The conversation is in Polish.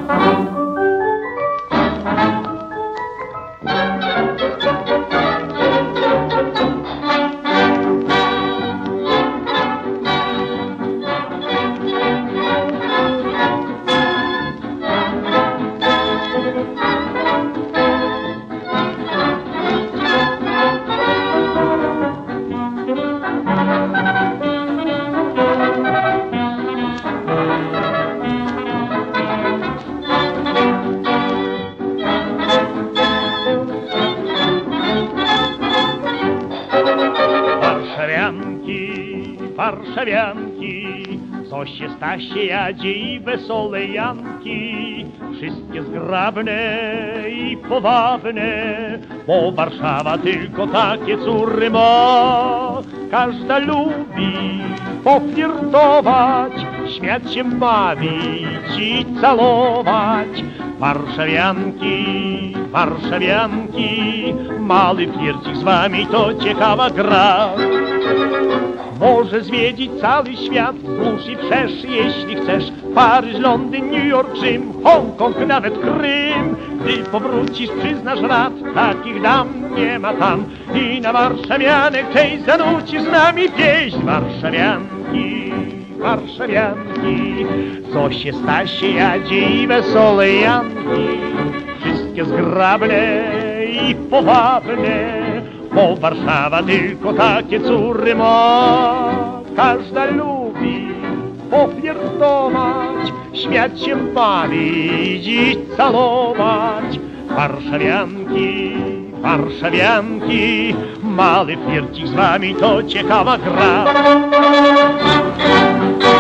Warszawianki, co się Stasie jadzie i wesole Janki, wszystkie zgrabne i powabne, bo Warszawa tylko takie córy ma. Każda lubi poflirtować, śmiać się, bawić i całować. Warszawianki, warszawianki, mały flircik z wami to ciekawa gra. Może zwiedzić cały świat, wzdłuż i wszerz, jeśli chcesz. Paryż, Londyn, New York, Rzym, Hongkong, nawet Krym. Gdy powrócisz, przyznasz rad, takich dam nie ma tam. I na warszawianek tej zanucisz z nami pieśń. Warszawianki, warszawianki, co się Stasie jadzie i wesole Janki, wszystkie zgrabne i powabne, bo Warszawa tylko takie córy ma. Każda lubi poflirtować, śmiać się, bawić i całować. Warszawianki, warszawianki, mały flircik z wami to ciekawa gra.